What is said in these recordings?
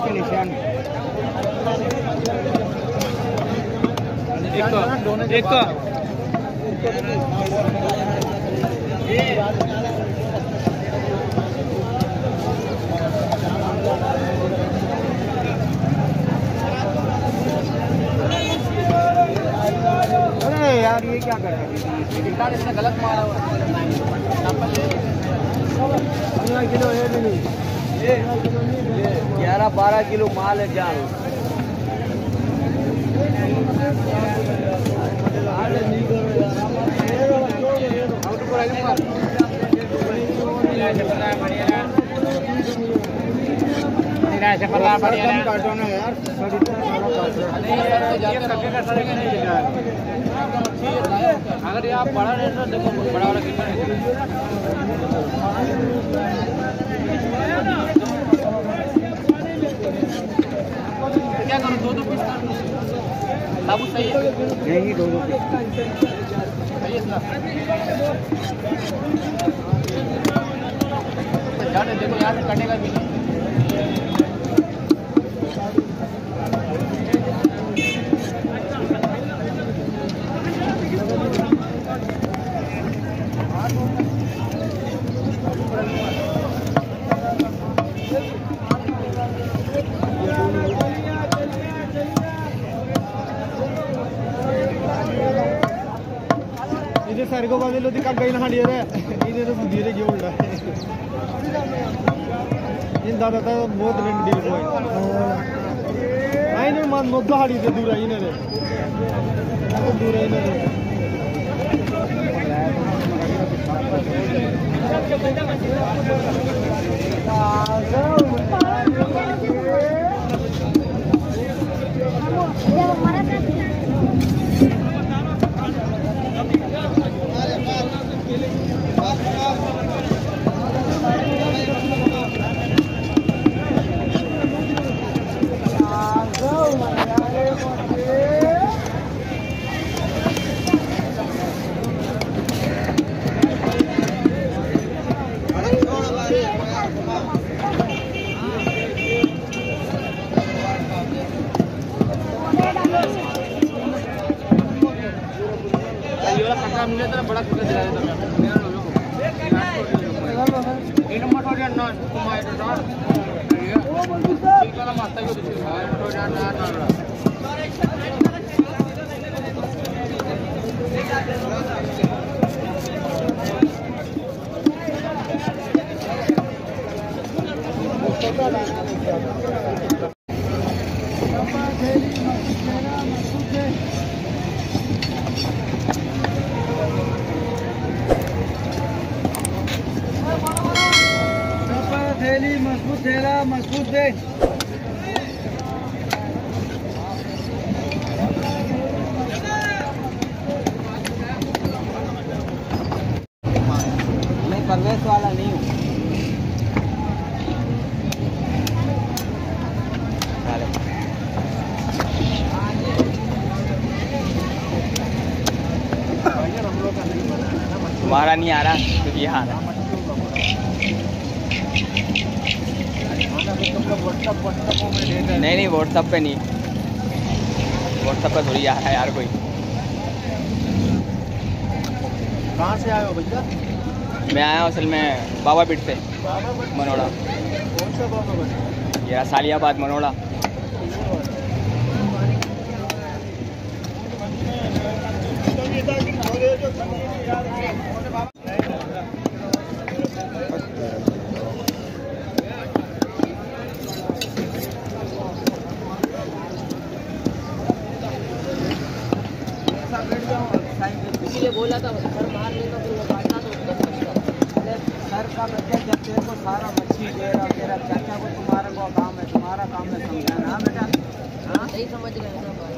के निशान एक यार ये क्या कर रहे हैं? इसने गलत मारा हुआ 15 किलो है भी नहीं, 11-12 किलो माल है जान। काटो ना यार, अगर आप बड़ा रेट तो देखो बड़ा वाला कितना है। क्या करूँ, 2-2 पीस कर दूँ? साबुत सही है? नहीं, 2-2 पीस सही है इसका। देखो यहाँ से कटेगा भी नहीं। इधर सारे को बादल होती कब गई ना हांडी रे इधर तो धीरे क्यों उल्टा इन दादा तो बहुत डील कोई आई ने मान मोद्दा हाड़ी से दूर आई ने रे दूर आई ने मुझे तो बड़ा सुविधा दिला देता मैं नंबर हो गया ना तुम्हारे तो ठीक वाला मास्टर को दिखा तो ना थैली मजबूत थैला मजबूत दे मैं परवेश वाला नहीं हूँ। तुम्हारा नहीं आ रहा क्योंकि यहाँ आ रहा। नहीं व्हाट्सएप पे नहीं, व्हाट्सएप पे थोड़ी आ रहा है यार कोई। कहाँ से आए हो भैया? मैं आया हूँ असल में बाबा पीठ से मनोड़ा। कौन सा बाबा? ये सालियाबाद मनोड़ा। इसलिए बोला था सर मार लेगा तो वो काटना तो उसका सर का बच्चा जब तेरे को सारा मच्छी दे रहा तेरा चाचा को तुम्हारा को काम है, तुम्हारा काम है समझाना। हाँ बेटा, हाँ सही समझ रहे हैं ना भाई।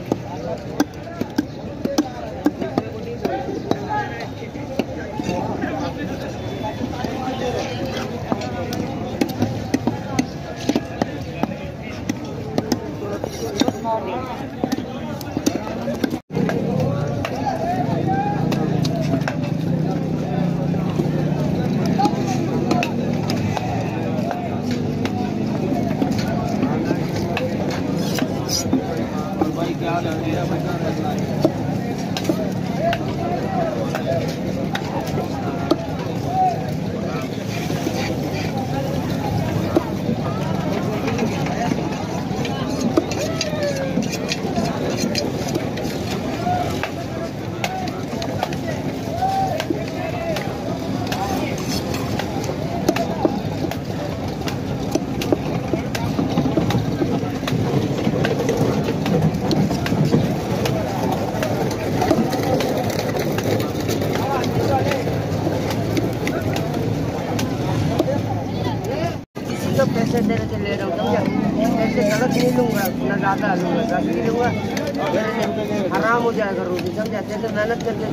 तेरे से ले रहा हूँ, समझा? ऐसे सड़क नहीं लूँगा, ना ज़्यादा लूँगा, 10 नहीं लूँगा, मेरे लिए हराम हो जाएगा रोटी, समझा? जैसे मेहनत करके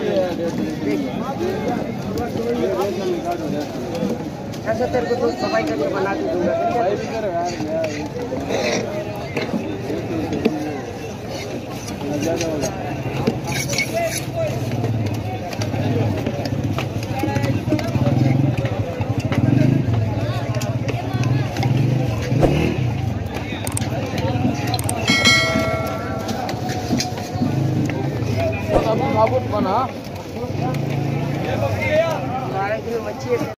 ऐसा तेरे को तो सफाई करके बना के दूँगा, साबुत बना 12 किलो मच्छी है।